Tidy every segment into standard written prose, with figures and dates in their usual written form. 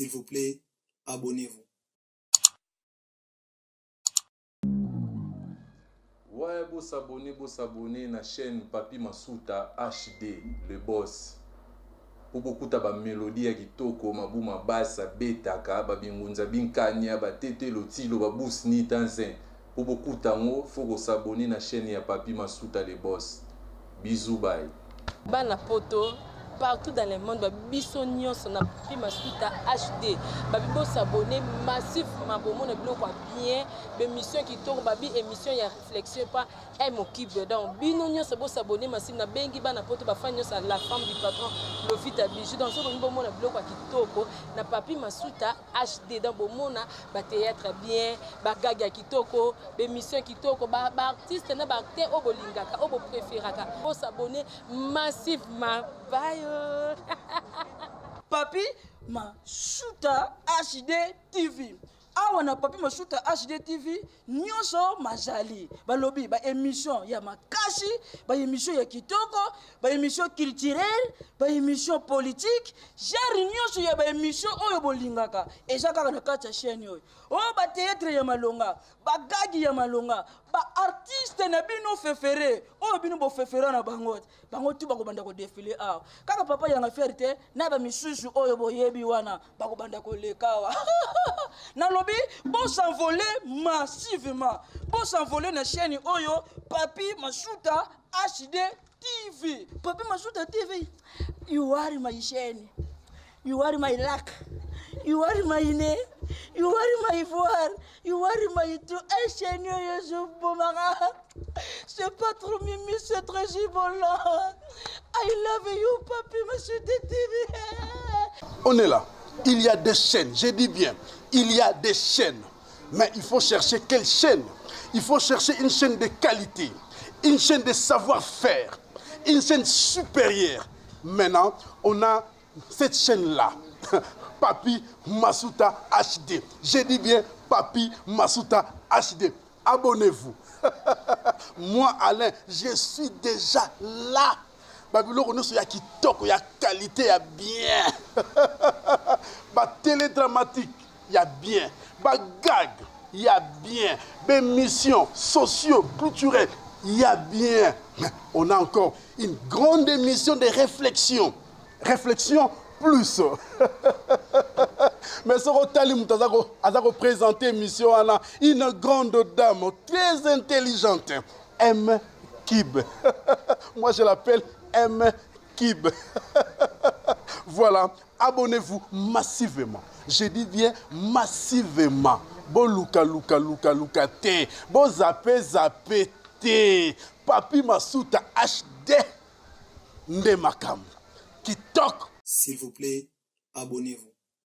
S'il vous plaît, abonnez-vous. Ouais, vous s'abonner à la chaîne Papi Masuta HD, le boss. Pour beaucoup de mélodies qui toko, ma bassa, betaka, babingunza binkanya, batete lotilo, babous ni tanzin. Pour beaucoup de temps, faut s'abonner à la chaîne Papi Masuta, le boss. Bisous, bye. Bana poto partout dans le monde, biso nyonso na Papi Masuta HD. Babibo s'abonner massivement pour mon blog bien, émission qui tourne, babi émission ya réflexion pas elle m'occupe dedans. Bino nyonso bo s'abonner massivement na bengi bana poto ba fan nyonso la femme du patron Lofita Bijou dans ce bon mon blog qui toko na Papi Masuta HD dans bon mona ba théâtre bien, ba gaga qui toko, émission qui toko, ba artiste na ba acteur au bolingaka, au préféraka. Bo s'abonner massivement. Bye. Papi Masuta HD TV. Awa na Papi Masuta HD TV nyonso majali balobi ba émission ya makashi, ba émission ya kitoko, ba émission culturelle, ba émission politique, genre nyonso ya ba émission oyo bolingaka eja kaka na kati ya chaîne oyo. O ba théâtre ya malonga, ba gagi ya malonga, ba artiste na bino fefere oyo bino bo fefera na bango tu bako banda ko défiler awa kaka papa ya fierté na ba misusu oyo boyebi wana bako banda ko lekawa na lobi bon s'envoler massivement, bon s'envoler na chaîne oyo Papi Masuta HD TV. Papi Masuta TV, you are my chaîne, you are my luck, you are my name, you are my voix, you are my tout. Et chaîne oyo je bomara, c'est pas trop mimi, c'est très gibolant. I love you Papi Masuta TV. On est là. Il y a des chaînes, je dis bien, il y a des chaînes. Mais il faut chercher quelle chaîne? Il faut chercher une chaîne de qualité, une chaîne de savoir-faire, une chaîne supérieure. Maintenant, on a cette chaîne-là, Papi Masuta HD. Je dis bien Papi Masuta HD. Abonnez-vous. Moi, Alain, je suis déjà là. Babylone, il y a qui toque, il y a qualité, il y a bien. Bah, télédramatique, il y a bien. Bah, gag, il y a bien. Bah, missions sociaux, culturelles, il y a bien. Mais on a encore une grande émission de réflexion. Réflexion plus. Mais ce Rotalim a représenté l'émission, une grande dame très intelligente. M. Kib. Moi, je l'appelle M. Kib. Voilà, abonnez-vous massivement. Je dis bien massivement. Bon luka te. Bon zappé te. Papi Masuta HD. Ndemakam. Qui toque. S'il vous plaît, abonnez-vous.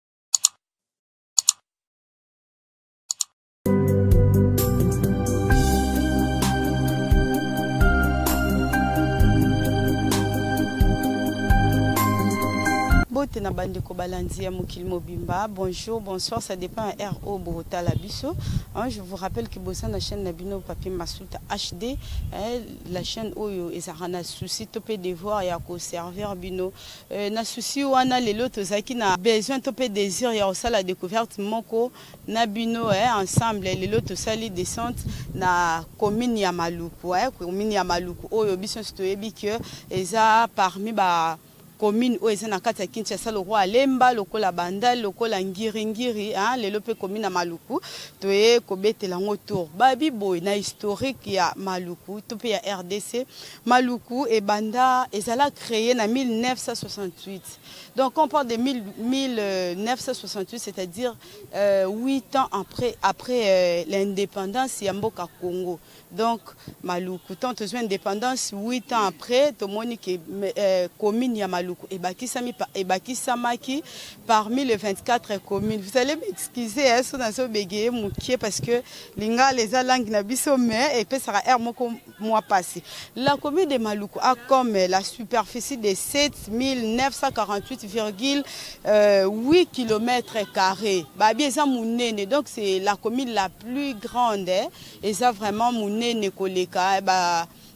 Bonjour, bonsoir, ça dépend RO Bogota Labiso. Je vous rappelle que vous la chaîne Nabino Papi Masuta HD, la chaîne Oyo et ça a souci topé de voir et à servir bino. Na souci ou ana les lots qui n'a besoin topé désir et aussi la découverte moko Nabino ensemble les lots sali descente na commune ya Maluku, commune ya Maluku Oyo bison stoyebi que eza parmi ba commune où ils ont kati Kinshasa le roi Lemba lokola Bandal lokola Ngiri le lope commune à Maluku toye kobete lango tour babi boy na historique ya Maluku tope ya RDC Maluku et Banda ezala créé en 1968. Donc on parle de 1968, c'est-à-dire 8 ans après l'indépendance ya Mboka Congo. Donc Maluku tant que indépendance 8 ans après to monique commune ya Maluku et Bakisamaki parmi les 24 communes. Vous allez m'excuser parce que linga les langues nabiso mais et puis ça a mois passé. La commune de Maluku a comme la superficie de 7948,8 km². Donc c'est la commune la plus grande et ça vraiment mounene koleka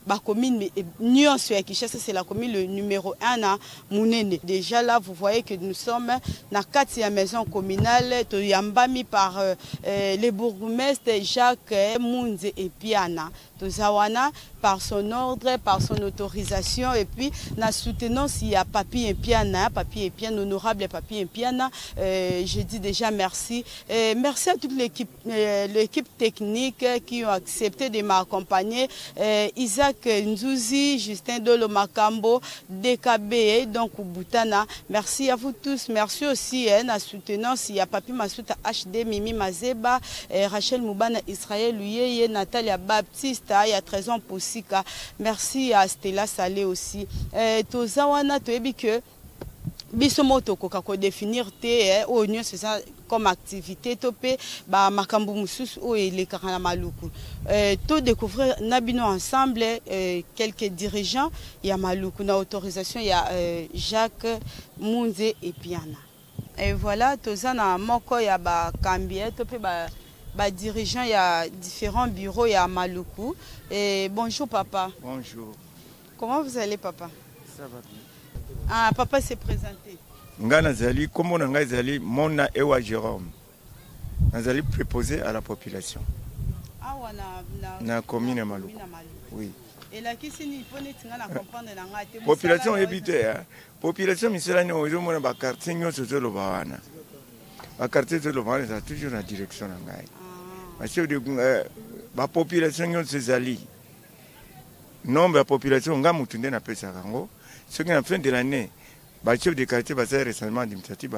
la commune Nyonso ya Kinshasa, c'est la commune le numéro 1 à Mounene. Déjà là, vous voyez que nous sommes dans 4e maison communale, Toyambami par les bourgmestres Jacques Mounze et Piana. Tozawana par son ordre, par son autorisation, et puis nous soutenons s'il y a Papi et Piana, honorable Papi et Piana. Je dis déjà merci. Merci à toute l'équipe technique qui ont accepté de m'accompagner. Isaac Nzouzi, Justin Dolo Makambo, DKB, donc Boutana. Merci à vous tous. Merci aussi à soutenons s'il y a Papi Masuta HD, Mimi Mazeba, Rachel Moubana Israël, Luyeye, Natalia Baptiste. Il y a 13 ans pour Sika. Merci à Stella Salé aussi. Tozawana, tu as que Bisomoto ko définir te oignon c'est ça comme activité topé ba makambu mususu o ele karana maluku to découvrir nabino ensemble quelques dirigeants il y a maluku na autorisation il y a Jacques Mounze et Piana et voilà tozana moko ya ba kambie topé ba dirigeant il y a différents bureaux il y a maluku et bonjour papa. Bonjour. Comment vous allez papa? Ça va bien. Ah, papa s'est présenté. Nga nazali, comme on a zali, Mona Ewa Jérôme. Nazali préposé à la population. Ah, na commune Malou. Oui. Et là, qui s'il faut comprendre la population habitée, population miselani ozo mona ba quartier nyoso zolo bawana. Ba quartier zolo bawana ça toujours la direction ngai. Parce que ba population nyoso zali. Nombre de population nga mutunde na pesa kango. Ce qui est en fin de l'année, le chef de quartier va faire récemment administratif.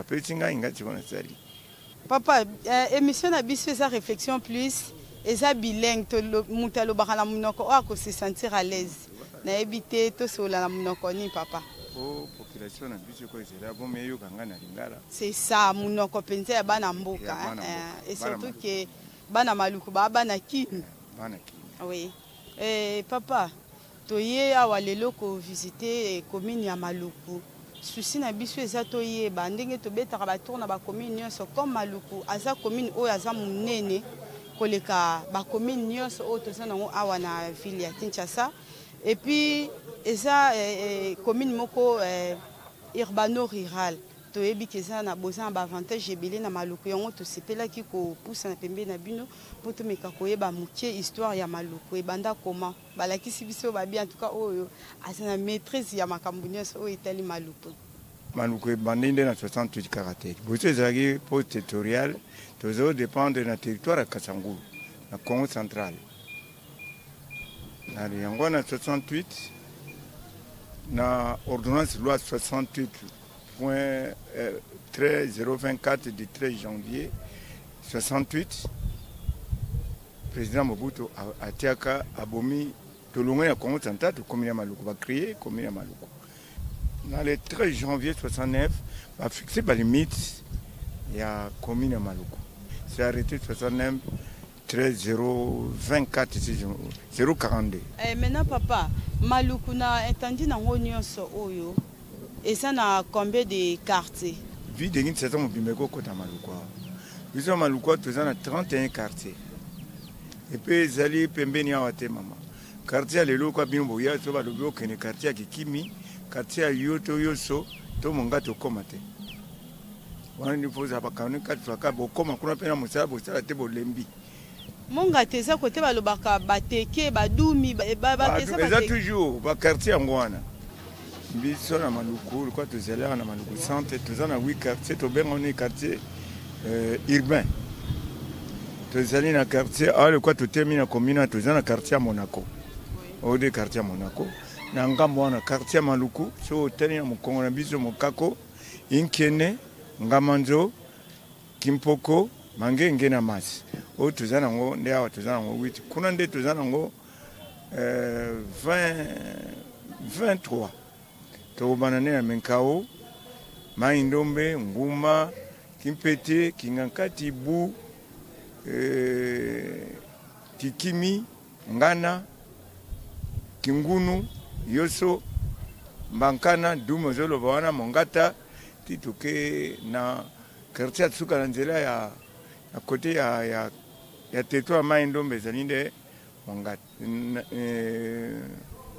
Papa, émission a fait sa réflexion plus, et ça bilingue, moutalo bakala munoko, oh, se sentir à l'aise. Na éviter tout ça la munoko ni papa. Oh, population na biso ko ezela bon meyo kanga na lingala. C'est ça, munoko penza ya bana mboka, et surtout que bana maluku ba bana ki. Bana ki. Oui. Papa. Toye awa lelo ko visiter commune ya Maluku. Souci na biso eza toye ba ndenge to betaka ba tourna ba commune nyonso comme Maluku aza commune oyo aza munene koleka ba commune nyonso oyo toza nango awa na ville ya Kinshasa et puis eza commune moko urbano rural toyebi keza na besoin ba avantage ebele na Maluku yango to sepelaki ko poussa na pembe na bino pour to meka koyeba mukie histoire ya Maluku e banda comment balakisi biso ba bien en tout cas oyo azana maîtrise ya makambu nyonso oyo etali Maluku. Maluku bandinde na 68 caractères. Boso ezaki poste territorial tozo dépendre na territoire ya Kasangulu na Congo central. Na yango na 68 na ordonnance loi 68 024 du 13 janvier 68, président Mobutu a tiaka abomi tolongwe ya Congo central to commune Maluku va créer commune Maluku. Dans le 13 janvier 69, va fixer la limite ya commune Maluku. C'est arrêté 69 13 024 042. Maintenant papa, Maluku na entendu na nyonso oyo. Et ça n'a combien de quartiers? Vu de l'île, c'est un bimeko kota Maluku. Nous sommes à Maluku, nous avons 31 quartiers. Et puis, Zali, Pembeni, Awate, Mama. Quartier, les locaux, Bimbo, ya, Soba, le bloc, et quartier qui Kimi, quartier, Yoto, Yoso, Tomonga, Tokomate. On ne faut pas qu'on ait 4 fois, comme on a pu la Bossa, Tebo Lembi. Monga, t'es à côté, Balobaka, Bateke, Badoumi, Baba, toujours, quartier en Guana. Biso na Maluku, quoi tu zèle na Maluku centre, tu as 8 quartiers, tu bien on est quartier urbain. Tu zèle na quartier, ah le quoi tu termines commune, tu as na quartier Monaco. Au de quartier Monaco. Na ngambo na quartier Maluku, so hôtel na Mukongo na biso Mokako, Inkene, Ngamanzo, Kimpoko, Mangenge na Mas. O tu as nango ndia tu as nango 8. Kuna nde tu as nango 23. Tobanane na Menkao, Maindombe, Nguma, Kimpete, Kingankati, Bu, Kikimi, Ngana, Kingunu, Yoso, Mbankana, Dumozolo, Bawana, Mongata, Tituke, na quartier Tsuka Lanzela, ya côté ya territoire Maindombe, Zalinde, Mongata,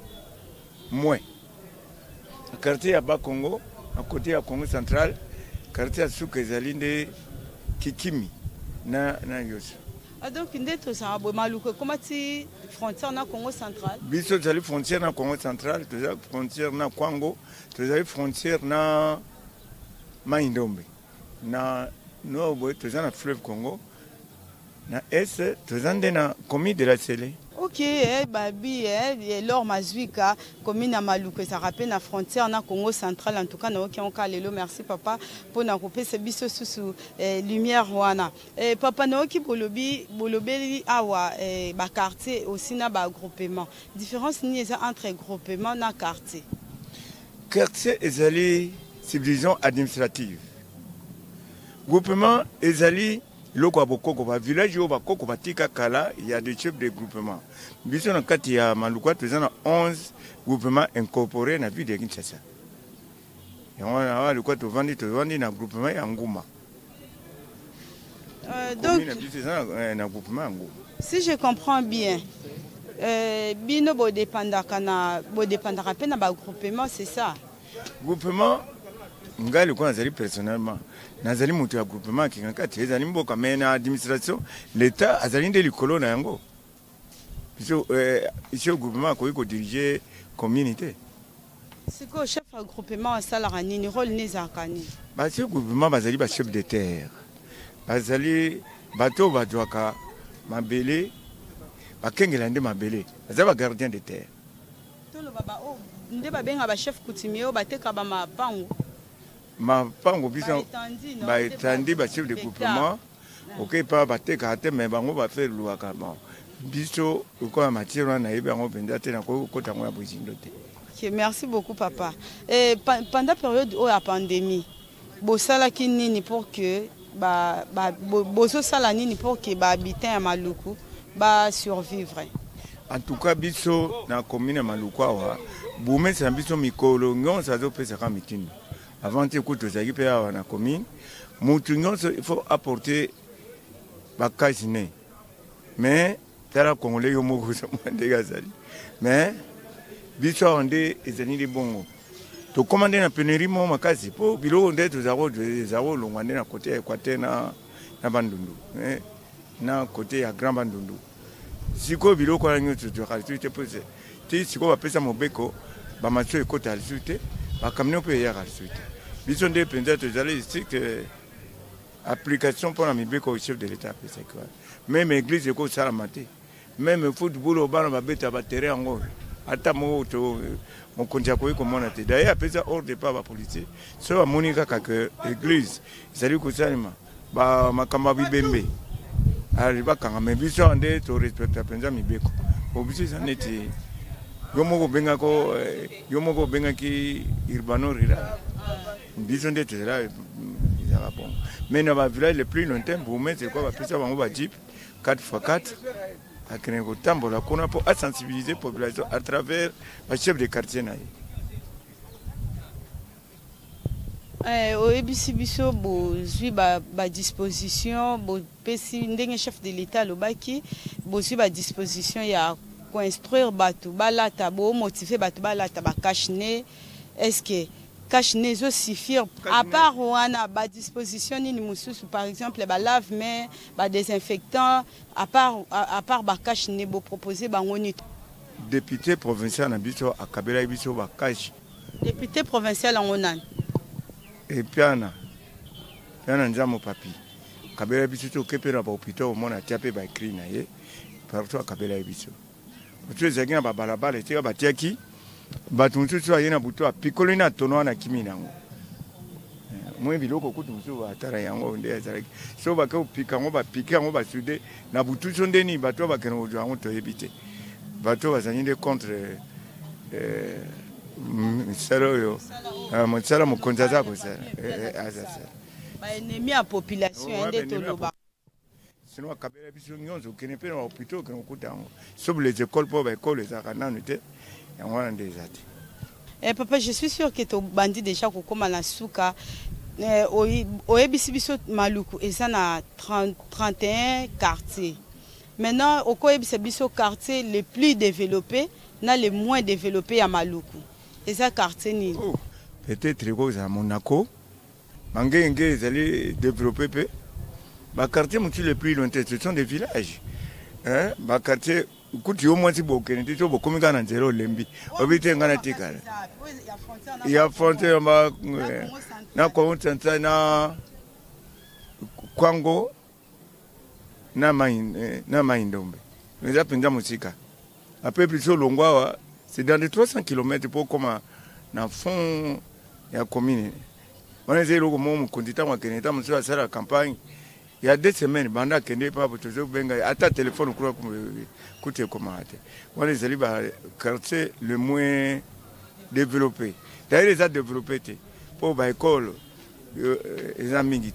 moins. Le quartier à Bas-Congo, à côté à Congo central, le quartier à Soukezalinde, Kikimi, na Yosu. Donc, comment tu frontière na Congo central? Biso tali frontière na Congo central, tu as frontière na Kwango, tu as frontière na Maindombe. Na Nobo, tu as na fleuve Congo. Na Est, tu as na commune de la Sélé. Ok, babi, Lor Mazuika, commune à Malouke, ça rappelle la frontière na Congo central, en tout cas, nous avons merci papa pour nous couper ce biseau sous lumière wana. Papa nous qui bolobi awa ba quartier aussi na ba groupement. Différence ni entre groupement na quartier. Quartier ezali subdivision administrative. Groupement ezali loko bokoko ba village yo bakoko batika kala, il y a des chefs de groupement. Biso na kati ya Malukwa tozana 11 groupements incorporés na ville de Kinshasa. Et on a le quoi tovandi na groupement ya Nguma. Donc na groupement Nguma. Si je comprends bien, bino bo dépendaka pe na ba groupement, c'est ça. Groupement ngali ko nazali personnellement nazali mutu ya groupement kingaka tezali mboka mais na administration l'état azali nde likolo na yango ici groupement ko diriger communauté. C'est quoi chef de groupement salarié ni rôle ni zakani? Ba ce groupement bazali ba chef de terre bazali bato badwaka mabele bakengela nde mabele bazali ba gardien de terre. Tolo baba o nde ba benga ba chef coutumier o bateka ba mapango. Ma pango biso ba etandi ba chef de groupement OK pas bateka ate mais bango ba faire luaka bon biso ko matière na yeba ngo benda te na ko tango ya bozindo te. OK, merci beaucoup papa. Et pendant période où la pandémie bosala ki nini pour que bozo sala nini pour que ba habitant ya Maluku ba survivre. En tout cas biso na commune ya Maluku wa bume sa biso mikolo ngon sa zo pesa ka mitini. Avant de écouter les équipes à la commune, il faut apporter la casine. Mais, dans la Congolais, il y a des gazali. Mais, biso ondé ezali de bongo. To commander na pénurie mo makasi po bilo ondé to zaro longande na côté Équateur na Bandundu. Na côté ya Grand Bandundu. Siko bilo ko nyo to kalituité pose. Ti siko ba pesa mobeko ba macho ekota kalituité. Ba kamne pe ya kalituité. Biso ndé penza to zali strict application pour la mibeko au chef de l'état c'est quoi. Même église ko sala maté. Même football au bana ba beta ba terrain ngo. Ata mo to mon konja ko ko mona te. D'ailleurs pesa ordre pas ba policier. So ba monika ka que église zali ko salima ba makamba bibembe. Ali ba kanga me biso ndé to respecte penza mibeko. Obisi saneti yomo ko benga ki urbano rira. Disons que c'est là, bon. Mais dans le village le plus longtemps, pour mettre c'est quoi, c'est ça, on va dire 4x4 à Kénégotambola, qu'on a pour sensibiliser la population à travers le chef de quartier. Au EBC Bisso, à disposition, le chef de l'État, le Baki, à disposition, il y a construire Batou, Balata, motiver Batou, Balata, Bakachne. Est-ce que cache nezo suffire à part on a à disposition ni mususu par exemple ba lave-mains ba désinfectant à part ba cache ne bo proposer ba ngoni député provincial na biso akabela biso ba cache député provincial en onan et piana nzamo papi kabela biso to kepera ba hôpital au mona tiape ba écrit na ye partout akabela biso tu ezaki na ba balabala te ba tiaki batuntu so ayena buto apikolo na tono na kimi nango mwe biloko kutu so atara yango nde azalaki so ba ko pika ngo ba pika ngo ba sude na butu so ndeni bato ba keno jo ngo to ebite bato bazanye de contre misalo yo monsala mo konzaza ko ça ba ennemi a population ende toloba sinon kabela biso nyonzo kene pe na hôpital que okutango so les écoles pour ba école za kana nute. Papa, je suis sûr que tu as bandit déjà comme la souka. Au EBC Maluku, et ça a 31 quartiers. Maintenant, au EBC quartier les plus développés, na les moins développés à Maluku. Et ça quartier ni. Oh, peut-être que à Monaco, Mangenge ils allaient développer peu. Bah quartier mutu les plus lointains, ce sont des villages. Hein, bah quartier kuti au moins si beaucoup n'était pas comme dans zéro lembi. Obité ngana tikala. Il y a frontière ma na Congo central na Kwango na Maindombe. Nous appelons Musika. Après plus au Longwa, c'est dans les 300 km pour comme dans fond il y a commune. On est zéro comme on continue à Keneta, monsieur a la campagne. Il y a 2 semaines, banda kende pas pour toujours benga. À ta téléphone, crois que coûte comment. On est allé à quartier le moins développé. D'ailleurs, les a développés pour l'école, les amis.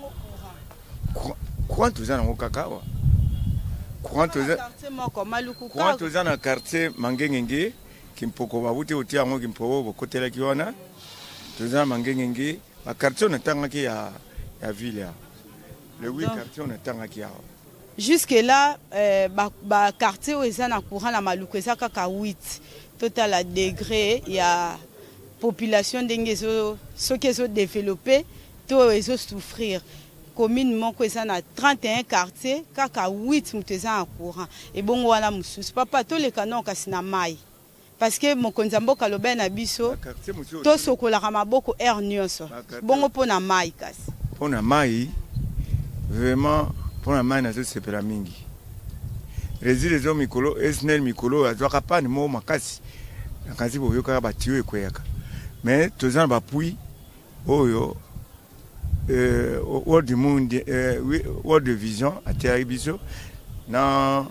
Quand tu es au cacao, quand tu es dans le quartier Mangenge, qui me peut pas au tiers, qui me peut côté la Kiwana, tu es dans Mangenge, le quartier on attend qu'il y a ville. Le 8 quartier on attend qu'il y a. Jusque là, le quartier où ils ont courant la Maluku, c'est à 8. Total à degré, il y a population ceux qui sont développés, tous ils ont souffrir. Commune Moko ils ont 31 quartiers, kaka 8 ils ont courant. Et bon voilà musus, papa tous les canons qui sont mai. Parce que mon konzambo kalobe na biso, to sokola ramaboko air nyonso. Bongo pona mai kasi. Pona mai, vraiment pona mai na zo sepela mingi. Résidus mikolo, esnel mikolo, azwaka pas ni mo makasi. Kasi boyoka ba tiyo ekweyaka. Mais tozana ba pui oyo World Monde World Vision a Biso na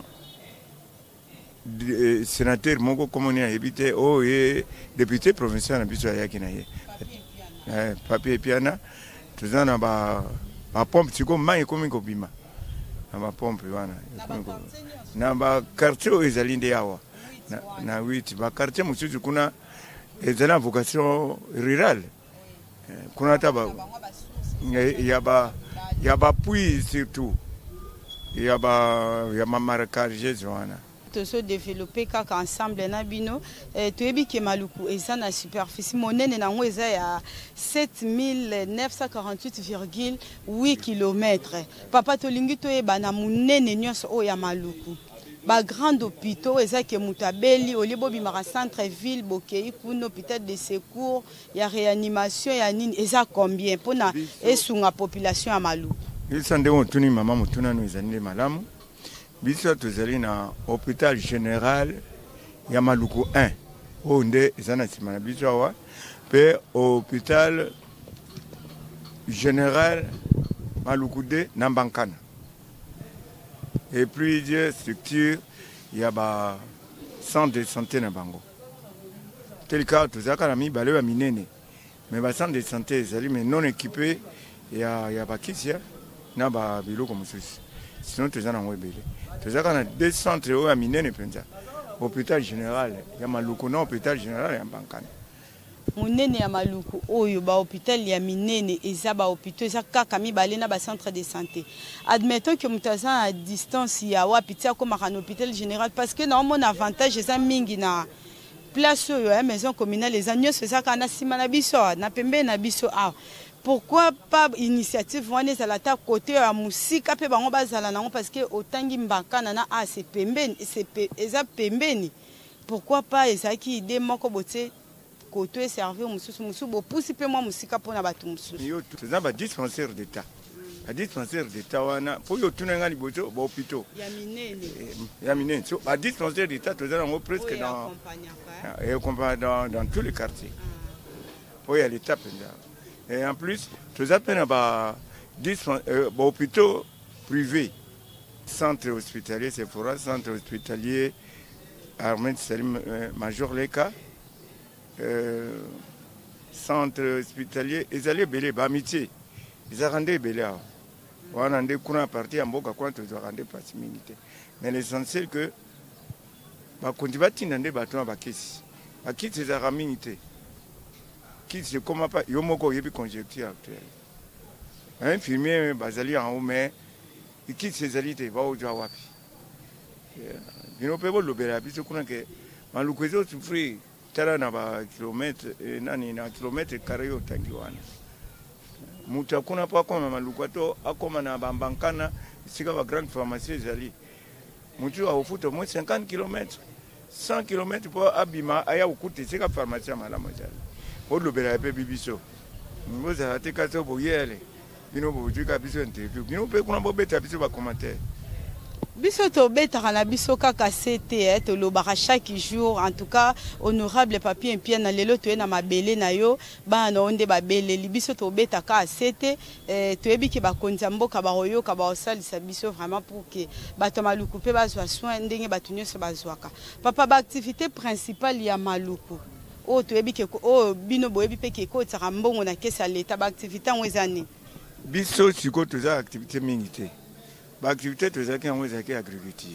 sénateur moko komoni a habité o et député provincial na biso ya kina ye. Papier piana tozana ba pompe tiko mai komi ko bima. Na ba pompe wana. Na ba quartier ezalinde yawa. Na 8 ba quartier mususu kuna ezala vocation rurale. Kuna taba il y a puis surtout il y a marquage joana to so développer kaka ensemble na bino to yebi ke Maluku eza na superficie monene nango eza ya 7948,8 km. Papa to lingi to yeba na monene nyonso o ya Maluku. Ba grand hôpital ezaki mutabeli olibo bimara centre ville bokei kuno hôpital de secours ya réanimation ya nini eza combien pona esunga population ya Maluku. Isande ontuni mama mutuna no ezanile malamu biso tozali na hôpital général ya Maluku 1 onde ezana simana biso awa pe hôpital général Maluku 2 na Mbankana. Et puis, structure, il y a un centre de santé dans Bango. Tel cas, tout ça, quand on a mis balé à minene. Mais le centre de santé, mais non équipé, il y a pas qui c'est, il y a un bureau comme ça. Sinon, tout ça, on a belé. Tout ça, quand on a 2 centres à minene, hôpital général, il y a Maluku, non, hôpital général, il y a Bankane. Monene ya Maluku oyo ba hôpital ya minene eza ba hôpital eza kaka mibale na ba centre de santé. Admettons que mutaza à distance ya wapitia comme un hôpital général parce que na mon avantage eza mingi na place oyo ya maison communale les agneaux eza kana sima na biso na pembe na biso a. Pourquoi pas initiative wana za la ta côté ya musika pe bango bazala nango parce que otangi mbakana na a c'est pembeni c'est eza pembeni. Pourquoi pas ezaki idée moko boté côté servir mususu bo pousse pe moi musika pona batu mususu yo tuzana ba dispensaire d'état ba dispensaire d'état wana po yo tunanga liboto ba hôpital ya minene so ba dispensaire d'état tuzana ngo presque dans tous les quartiers po ya l'état penda et en plus tuzapena ba hôpital privé centre hospitalier c'est fora centre hospitalier Ahmed Salim Major Leka centre hospitalier ils allaient belé amitié ils rendaient belé on a des courants partis en boca quand ils ont rendu pas similité mais l'essentiel que bah quand tu vas t'inonder bâton à kisi à qui c'est aramité qui c'est comment pas yomoko yebi conjecture actuelle un infirmier basali en haut mais qui c'est alité va au jawapi il ne peut pas l'opérer puisque qu'on a que maluku ezo souffrir tala na ba kilomètre nani na kilomètre carré otangi wana mutu akuna po akoma maluku ato akoma na bambankana sika ba grande pharmacie ezali mutu aofuta au moins 50 km 100 km po abima aya okuta sika pharmacie malamu ezali olobela pe bibiso ngoza ate kaso boyele bino bojuka biso interview bino pe kuna bobeta biso ba commentaire biso tobetaka na biso kaka sete tolobaka chaque jour en tout cas honorable papier mpia na lelo toye na mabele na yo bana onde babeleli biso tobetaka sete toyebi ke bakonzi ya mboka baoyoka baosalisa biso vraiment pour que bato maluku mpe bazwa soin ndenge bato nyonso bazwaka papa baactivité principale ya maluku oyo toyebi ke oyo bino boyebi mpe ke ekotaka mbongo na kesi ya leta baactivité yango eza nini biso sikoyo toza activité mingi te baactivité tozalaki yango ezalaki agriculture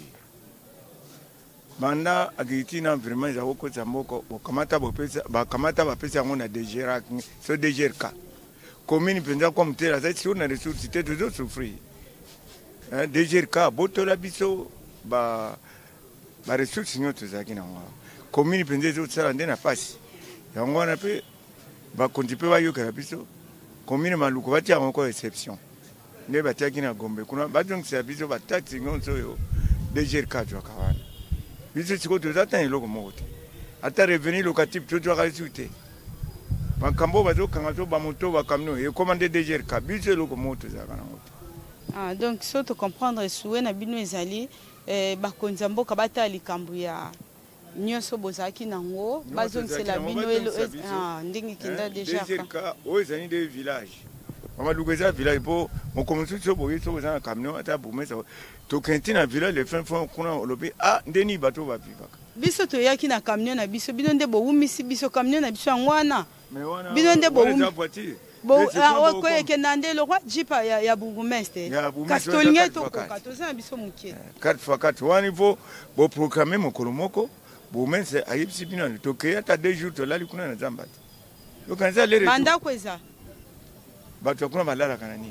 banda agriculture na environnement ezala kokotisa mboka bakamata bapesa yango na DGRK so DGRK commune mpenza kwa mutela azali sikoyo na ressource te tozosouffrir DGRK botola biso baressource nyonso tozalaki nango commune mpenza ezosala nde na pasi yango wana mpe bakonzi mpe bayokela biso commune maluku batia yango ko exception ne batiaki na Gombe kuna bazongisa biso bataxi nyonso oyo DGRK azwaka wana biso sikoyo tozata eloko moko te ata revenu locatif tozwaka esu te makambo bazokanga so bamoto bakamino ekoma nde DGRK biso eloko moko tozalaka nango te donc so tocomprendre souwe na bino ezali bakonzi ya mboka batala likambo ya nyonso bozalaki nango bazongisela bino ndenge kinda DGRK oyo ezali nde village maluku eza village mpo mokomi so boye so oza na camion ata bomesa tokenti na village le fin fond kuna olobi ndeni bato bavivaka biso toyaki na camion na biso bino nde bowumisi biso camion na biso yango wana bino nde okoyekenda nde lokwa jipa ya bourgmestre kasi tolingai tokoka toza na biso moke 4x4 wana ifo boprograme mokolo moko bourgmestre ayebisi bino tokei ata 2 jours tolali kuna na zamba te yokanisa lere bandako eza bato kuna balalaka na nini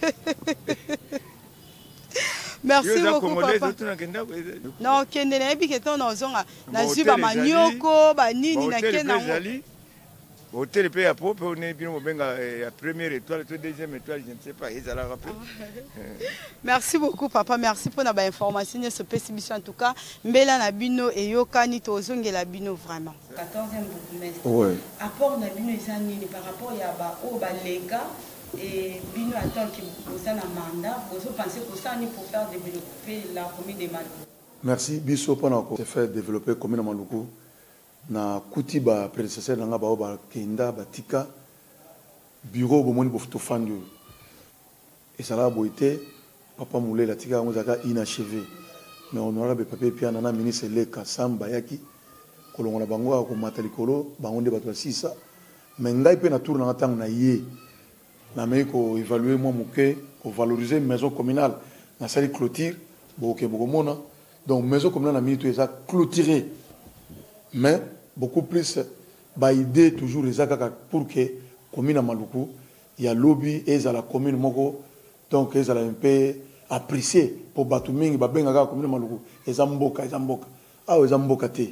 merci beaucoup papa non kende nayebi ke to nozonga nazwi bamanioko banini nake nango hotel mpe ya po mpe one bino bobenga ya première étoile to deuxième étoile je ne sais pas ezalaka mpe merci beaucoup papa merci mpona bainformation nyonso opesi biso en tout cas mbela na bino eyokani tozongela bino vraiment 14e bourgmestre apport na bino eza nini par rapport ya baoyo baleka et bino attend que vous avez un mandat, vous pensez que ça ni pour faire développer la commune de Maluku. Merci biso pendant que faire développer la commune de Maluku na kuti ba prédécesseur nga ba ba kenda batika bureau bomoni pour tout fandu et ça là boité papa moulé la tika ngozaka inachevé mais honorable papa puis nana ministre Leka Samba yaki kolongo na bango ko matalikolo bango nde bato sisa mais ngai pe na tour na tango na yé na me ko évaluer moi moké ko valoriser maison communale na sali clôture boké bokomona donc maison communale na minute eza clôturée mais beaucoup plus ba idée toujours ezaka pour que commune Maluku ya lobby eza la commune moko donc eza un peu apprécié pour batu mingi ba benga commune Maluku eza mboka eza mboka te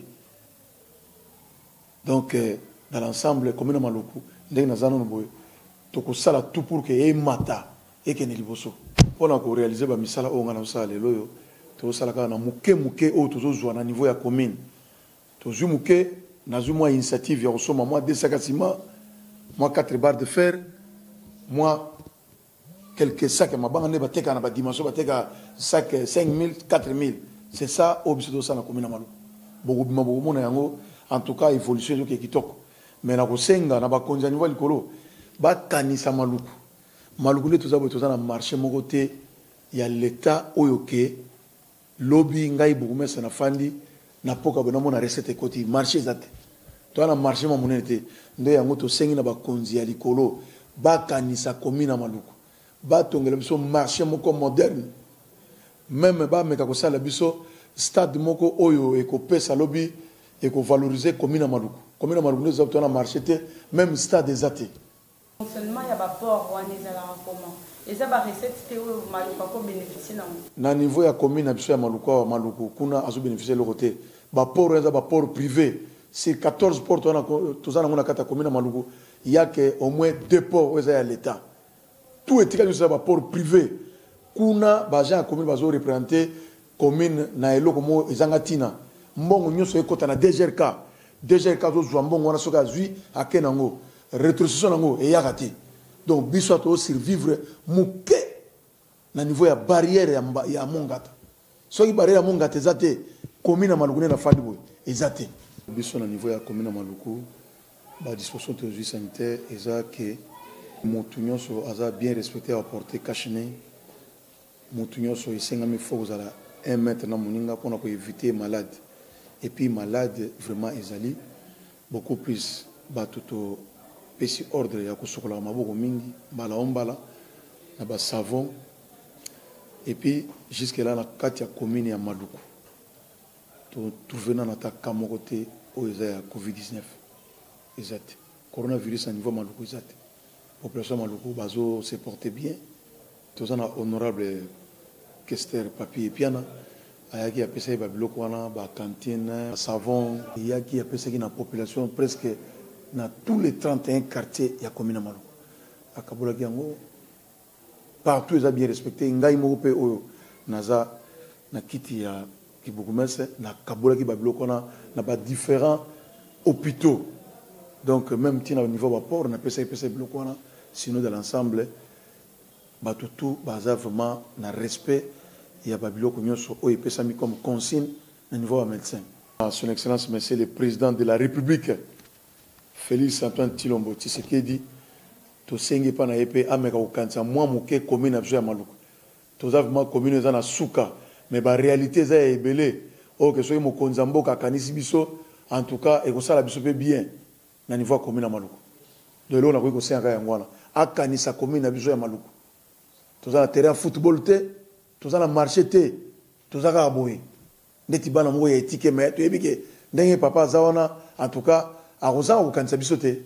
donc dans l'ensemble commune Maluku ndenge nazana no boye tokosala tout pour que emata ekene liboso mpona koréaliser bamisala oyo nga na osala lelo oyo tozosala kaka na moke oyo tozozwa na niveau ya commune tozwi moke nazwi mwa initiative ya kosomba mwa 2 sacs ya ciment mwa 4 barres de fer mwa quelques sacs ya mabanga nde bateka na badimension bateka sac 5000 4000 c'est ça oyo biso tozosala na commune ya Maluku bokobima bokomona yango en tout cas évolution ezoki kitoko mais na kosenga na bakonzi ya niveau ya likolo bakanisa Maluku nde toza boye toza na marché moko te ya l'état oyo ke lobby ngai bourgmestre na fandi na poka bona mona recette ekoti marché eza te toza na marché ma monene te nde yango tosengi na bakonzi ya likolo bakanisa commune ya Maluku batongela biso marché moko moderne même bameka kosala biso stade moko oyo ekopesa lobby ekovaloriser commune ya Maluku nde toza toza na marché te même stade eza te. Seulement il y a pas port ou un comment et ça va recette théo Maluku ko bénéficier na niveau ya commune na biso ya Maluku kuna azo bénéficier le côté port eza ba port privé. Sur 14 ports tozana ngona kata commune Maluku, il y a que au moins 2 ports eza à l'état. Tout est égal sur ba port privé. Kuna ba gens commune bazo représenter commune na eloko mo ezangatina. Mbongo nyoso ekota na DGRK. DGRK zo zwa mbongo wana soka zui akenango. Rétrocession nango e yakati. Donc biso to survivre muke na niveau ya barrière ya mongata. Soki barrière ya mongata ezate commune Maluku na fandi boy ezate. Biso na niveau ya commune Maluku ba disposition de sanitaire eza que motunyo so aza bien respecté à porter cachene. Motunyo so isengami fo za 1 mètre na moninga pour éviter malade. Et puis malade vraiment ezali beaucoup plus batuto pesi ordre ya kusokola maboko mingi bala ombala na ba savon. Et puis jusque là na kati ya commune ya Maluku to trouver na ta kamokote o eza ya COVID-19 exact coronavirus à niveau Maluku exact population Maluku bazo se porter bien to na honorable Kester papier piana ayaki apesa ba biloko wana ba cantine savon yaki apesa ki na population presque na tous les 31 quartiers ya commune Maluku akabola yango partout ils ont bien respecté ngai moko pe oyo naza na kiti ya kibukumese na kabola ki ba biloko na ba différents hôpitaux donc même tina au niveau ba port na pesa biloko na sinon de l'ensemble ba tout baza vraiment na respect ya ba biloko nyonso oyo pesa mi comme consigne au niveau ba médecin. Son excellence monsieur le président de la République Félix Antoine Tshilombo Tshisekedi to sengi pa na yepe ameka kokanisa mwa moke commune na biso ya Maluku toza vraiment commune eza na suka mais ba réalité eza ya ebele oyo ke soki mokonzi mboka akanisi biso en tout cas ekosala biso pe bien na niveau ya commune ya Maluku lelo nakoki kosenga yango wana akanisa commune na biso ya Maluku toza na terrain football te toza na marché te toza kaka boye ndeti bana moko ya etike mais toyebi ke ndenge papa aza wana en tout cas akozanga kokanisa biso te.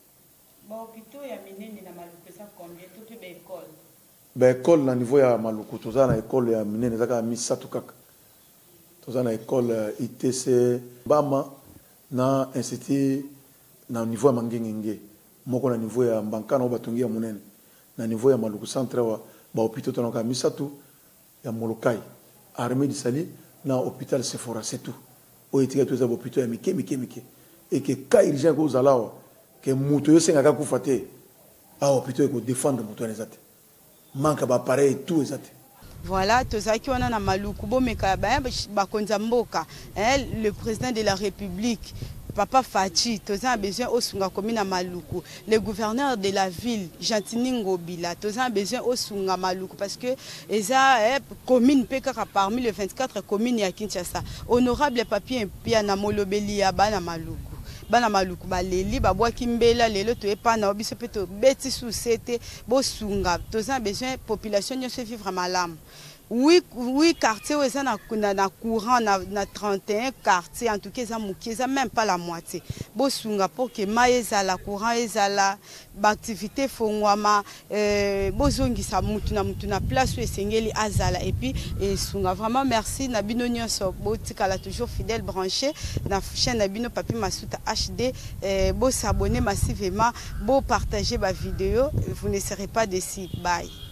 École na niveau ya Maluku toza na école ya minene zaka misatu kaka toza na école ITC Bama na institut na niveau ya Mangengenge moko na niveau ya Mbankana batongi ya munene na niveau ya Maluku centre wa ba hôpital tonaka misatu ya Molokai armée du Sali na hôpital Sephora c'est tout o etika toza hôpital ya mike et que ka urgent ko zalawa que muto yo senga ka kufate a hôpital ko défendre muto nezate manque d'appareil et tout exact. Voilà, tozaki wana na Maluku bomeka ba konza mboka, le président de la République Papa Fachi, toza a besoin osunga commune Maluku, le gouverneur de la ville Jantiningo Bila, toza a besoin osunga Maluku parce que eza commune pekaka parmi les 24 communes ya Kinshasa. Honorable papier pia na molobeli ya bana Maluku. Bana Maluku baleli babwa kimbela lelo to epana obiso peto beti susete bosunga toza besoin population nyonso vivre malamu. Oui, quartier où na courant na 31 quartiers en tout cas ça mukiza même pas la moitié. Bosunga pour que maïza la courant ezala activité fongwama bozongisa mutu na place où esengeli azala et puis sunga vraiment merci na bino nyonso botikala toujours fidèle branché na chaîne na bino Papi Masuta HD bo s'abonner massivement bo partager ma vidéo vous ne serez pas déçus. Bye.